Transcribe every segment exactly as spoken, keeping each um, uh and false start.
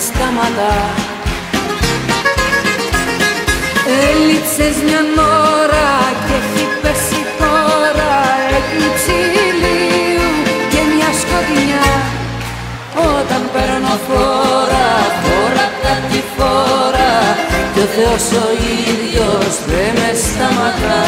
σταματά. Έλειψες μια ώρα και έχει πέσει τώρα έκλειψη ηλίου και μια σκοτεινιά. Όταν παίρνω φόρα, φόρα κάτι φορά κι ο Θεός ο ίδιος δεν με σταματά.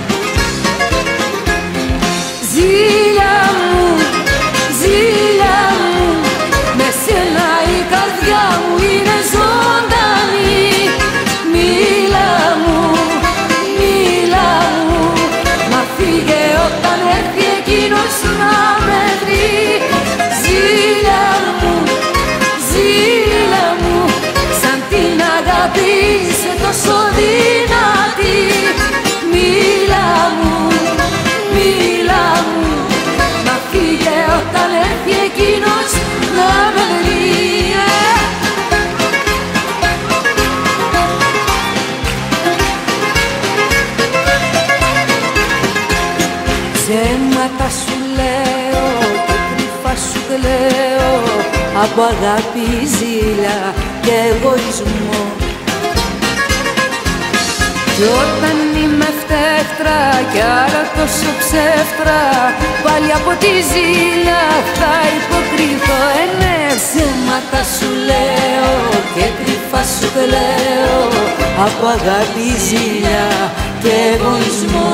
Ζήλια μου, ζήλια μου, με σένα η καρδιά μου είναι ζωντανή. Μίλα μου, μίλα μου, μα φύγε όταν έρθει εκείνος να με βρει. Ζήλια μου, ζήλια μου, σαν την αγάπη είσαι τόσο δυνατή. Μίλα μου, μίλα μου, μα φύγε όταν έρθει εκείνος να με βρει. Ψέματα σου λέω και κρυφά σου κλαίω από αγάπη, ζήλια και εγωισμό. Κι όταν είμαι φτέχτρα κι άρα τόσο ψεύτρα, πάλι από τη ζήλια θα υποκριθώ. Ε, ναι, ψέματα σου λέω και κρυφά σου κλαίω από αγάπη, ζήλια και εγωισμό.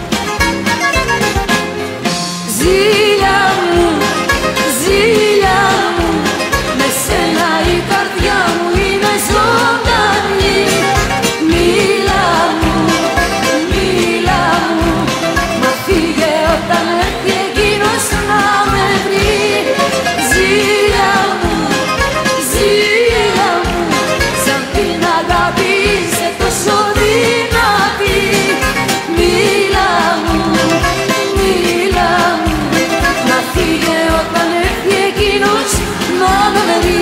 Ζήλια μου, ζήλια μου, με σένα η καρδιά μου είναι ζωντανή. Μίλα μου, μίλα μου, μα φύγε όταν έρθει εκείνος να με βρει. Ζήλια μου, ζήλια μου, σαν την αγάπη είσαι τόσο δυνατή. Μίλα μου, μίλα μου, να φύγε όταν έρθει εκείνος να με βρει.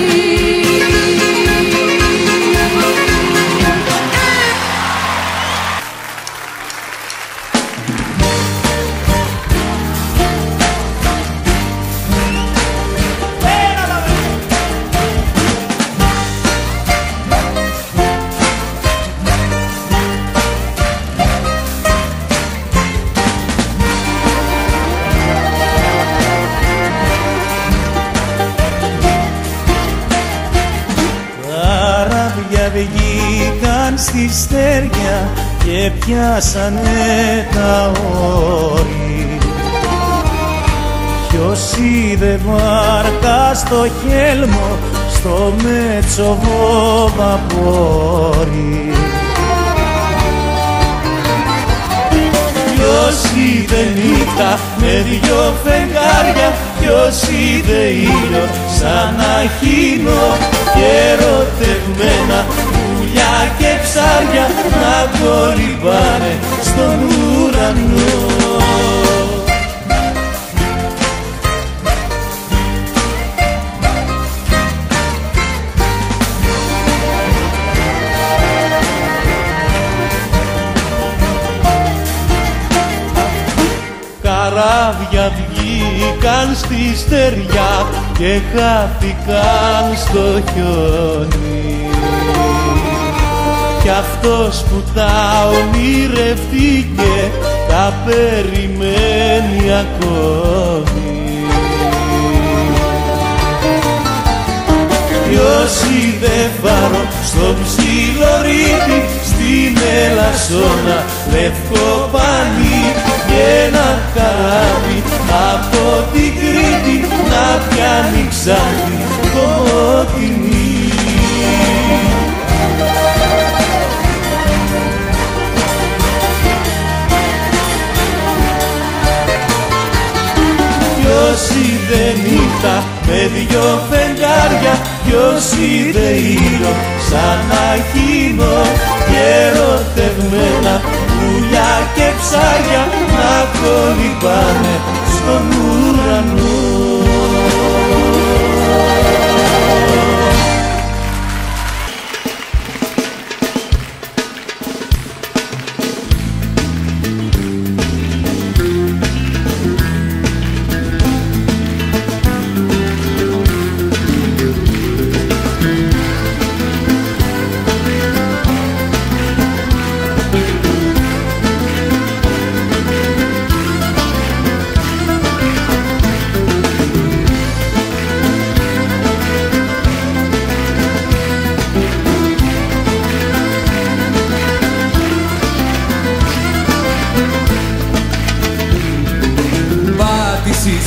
Βγήκαν στη στέρια και πιάσανε τα όρη. Ποιος είδε βάρκα στο χέλμο, στο μέτσοβο βαπόρι. Ποιος είδε νύχτα με δυο φεγγάρια, ποιος είδε ήλιο σαν αχίνο και ερωτευμένα πουλιά και ψάρια να κολυμπάνε στον ουρανό. Καράβια βγήκαν στη στεριά και χάθηκαν στο χιόνι. Κι αυτός που τα ονειρευτήκε τα περιμένει ακόμη. Ποιος είδε φάρο στο ψιλορίδι, στην Ελασσόνα λευκό πανί και ένα καράβι από την Κρήτη να πιάνει ξάτι κομμωτινή. Ποιος είδε νύχτα με δυο φεγγάρια, ποιος είδε ήλιο σαν αχίνο και ερωτευμένα πουλιά και ψάρια να κολυμπάνε στον ουρανό.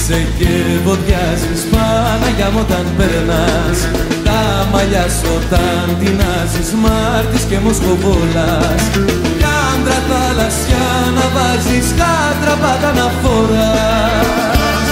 είσαι και βοδιάζεις Παναγιά μου όταν περνάς. Τα μαλλιά σου όταν τεινάζεις Μάρτης και Μοσχοβόλας. Κάντρα θαλασσιά να βάζεις, κάντρα πάντα να φοράς.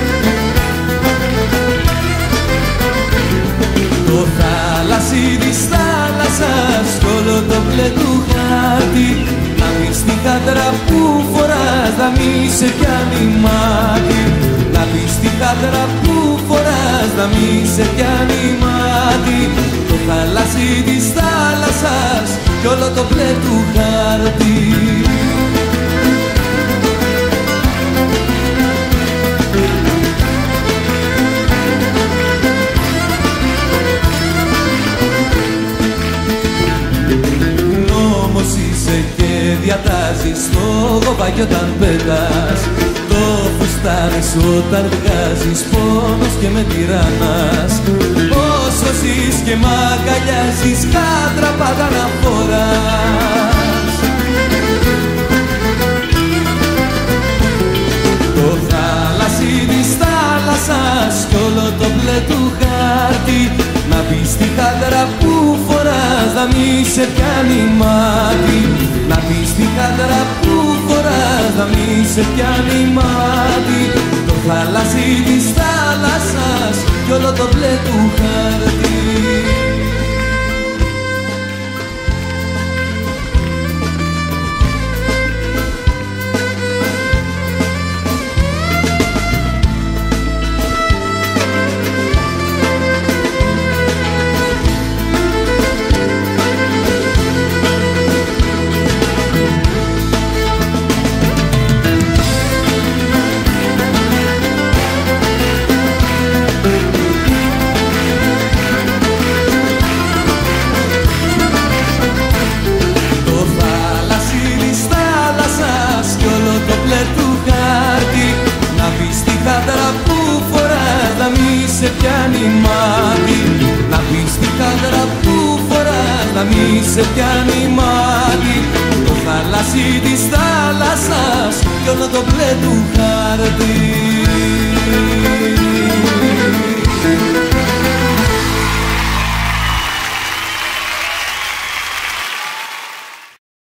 Το θάλασσι της θάλασσας κι όλο το μπλε του χάρτη. Να πεις τη χάντρα που φοράς, να μη σε πιάνει μάτι. Να πεις τη χάντρα που φοράς, να μη σε πιάνει μάτι. Το θάλασσι της θάλασσας κι όλο το μπλε του χάρτη. Νόμος είσαι και διατάζεις το γοβάκι όταν πετάς. Το φουστάνι σου όταν βγάζεις, πόνος και με τυραννάς. Όσο ζεις και μ' αγκαλιάζεις, κάντρα πάντα να φοράς. Το θάλασσι της θάλασσας κι όλο το μπλε του χάρτη. Να πεις τη χάντρα που φοράς, να μη σε πιάνει μάτι. Να πεις τη χάντρα που φοράς, να μη σε πιάνει μάτι. Το θάλασσι της θάλασσας κι όλο το μπλε του χάρτη. Σε πιάνει μάτι. Να πεις τη χάντρα που φοράς, να μη σε πιάνει μάτι. Το θάλασσι της θάλασσας κι όλο το μπλε του χάρτη.